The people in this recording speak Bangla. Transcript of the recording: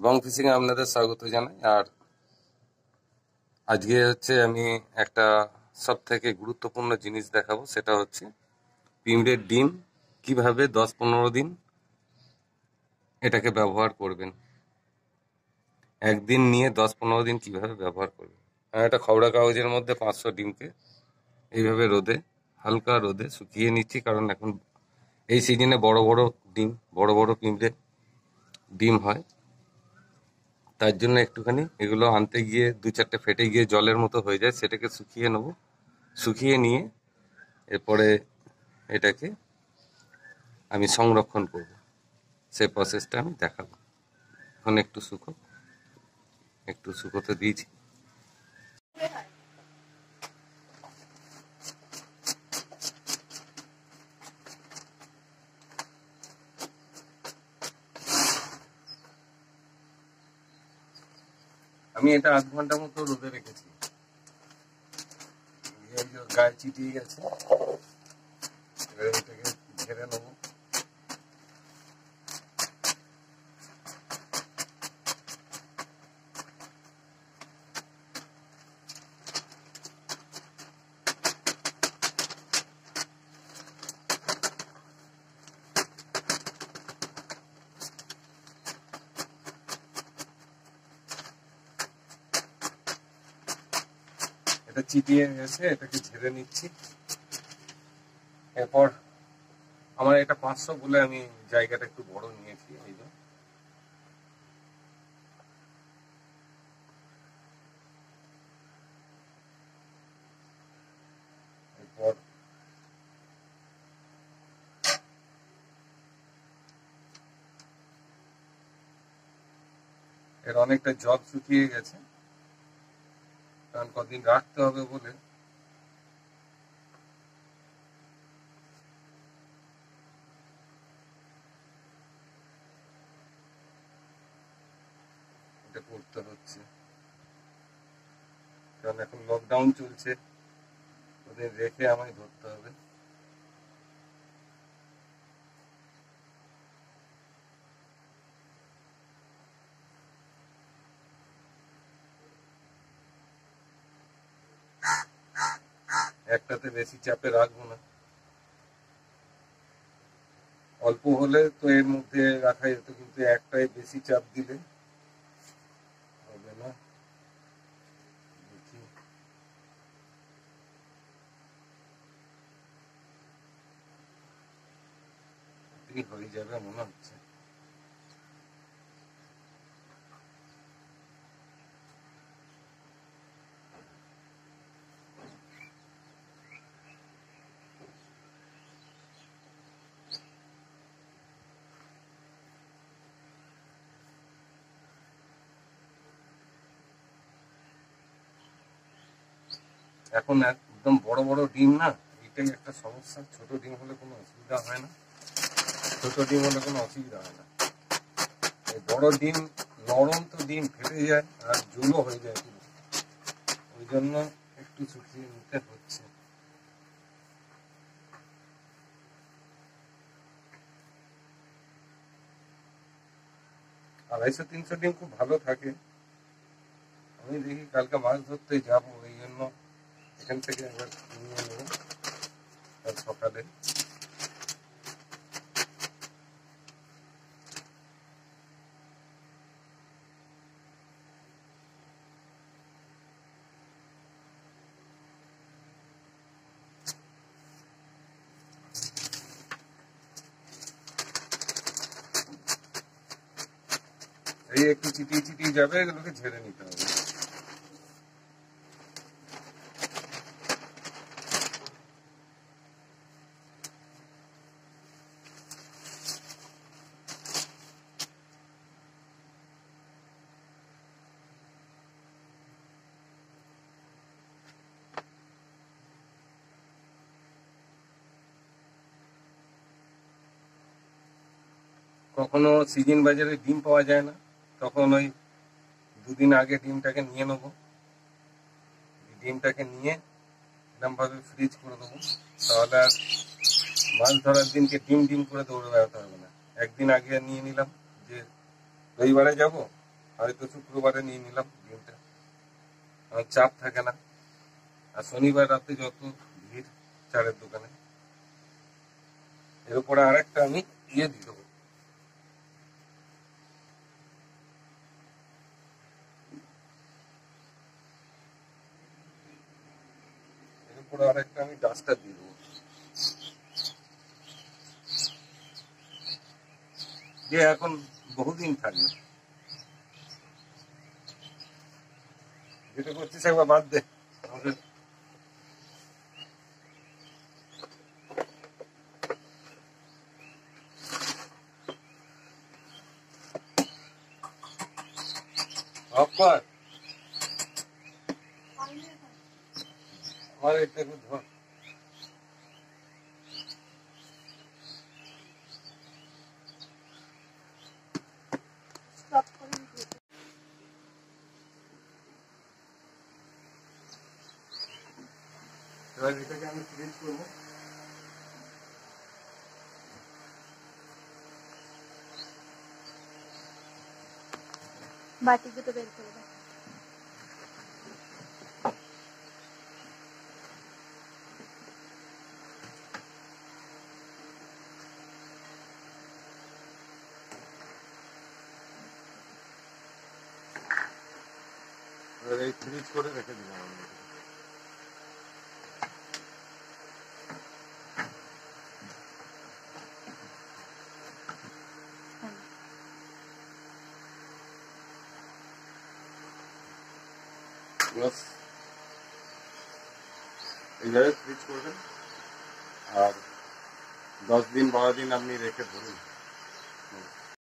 বং ফিশিং এ আপনাদের স্বাগত জানাই। আর আজকে হচ্ছে আমি একটা সব থেকে গুরুত্বপূর্ণ জিনিস দেখাবো, সেটা হচ্ছে পিঁমড়ের ডিম কিভাবে 10-15 দিন এটাকে ব্যবহার করবেন। একদিন নিয়ে 10-15 দিন কিভাবে ব্যবহার করবেন। আমি একটা খবরা কাগজের মধ্যে 500 ডিমকে এইভাবে রোদে, হালকা রোদে শুকিয়ে নিচ্ছি, কারণ এখন এই সিজনে বড় বড় ডিম, বড় বড় পিঁমড়ে ডিম হয়। তার জন্য একটুখানি এগুলো আনতে গিয়ে 2-4টে ফেটে গিয়ে জলের মতো হয়ে যায়, সেটাকে শুকিয়ে নেবো। শুকিয়ে নিয়ে এরপরে এটাকে আমি সংরক্ষণ করব, সেই প্রসেসটা আমি দেখাবো। এখন একটু শুকোতে দিয়েছি। আমি এটা আধ ঘন্টা মতো রোদে রেখেছি, গায়ে চিটিয়ে গেছে। এবারে এটাকে ঝেড়ে নেবো। এটা চিটিয়ে গেছে, এটাকে ঝেড়ে নিচ্ছি। এরপর আমার এটা 500 বলে আমি জায়গাটা একটু বড় নিয়েছি। এই যে এরপর এর অনেকটা জল শুকিয়ে গেছে, কারণ কদিন রাখতে হবে বলে এটা করতে হচ্ছে। কারণ এখন লকডাউন চলছে, ওদের রেখে আমায় ধরতে হবে। একটাতে বেশি চাপে রাখবো না, অল্প হলে তো এর মধ্যে রাখা যেত, কিন্তু একটাই বেশি চাপ দিলে হবে না। দেখি হয়ে যাবে মনে হচ্ছে। এখন একদম বড় বড় ডিম না, এটাই একটা সমস্যা। ছোট ডিম হলে কোনো অসুবিধা হয় না, এই বড় ডিম নরম তো, ডিম ফেটে যায় আর জুলো হয়ে যায় পুরো, ওই জন্য একটু শুকিয়ে নিতে হচ্ছে। আর 250-300 ডিম খুব ভালো থাকে। আমি দেখি কালকে মাছ ধরতে যাবো, এই জন্য এখান থেকে একবার নিয়ে নেবো কাল সকালে। এই একটু চিটিয়ে চিটিয়ে যাবে, এগুলোকে ঝেড়ে নিতে হবে। কখনো সিজন বাজারে ডিম পাওয়া যায় না, তখন ওই 2 দিন আগে ডিমটাকে নিয়ে নেবো। ডিমটাকে নিয়ে এরকম ভাবে ফ্রিজ করে দেবো, তাহলে আর মাছ ধরার দিনকে ডিম ডিম করে দৌড়ে বেড়াতে হবে না। একদিন আগে নিয়ে নিলাম যে রবিবারে যাব, হয়তো শুক্রবারে নিয়ে নিলাম ডিমটা, আমার চাপ থাকে না। আর শনিবার রাতে যত ভিড় চারের দোকানে, এর উপরে আরেকটা আমি দিয়ে দেবো। এর উপরে আরেকটা আমি ডাস্টার দিয়ে দেবো, যে এখন বহুদিন থাকবে। যেটা করছিস একবার বাদ দে আমাকে। অফ কর, আমার এটা একটু ধর। এবার এটাকে আমি ফ্রিজ করবো। বাটি দুটো বের করে দাও। এবার এই ফ্রিজ করে রেখে দিলাম আমি। প্লাস এইভাবে ফ্রিজ করবেন, আর 10 দিন 12 দিন আপনি রেখে ধরুন।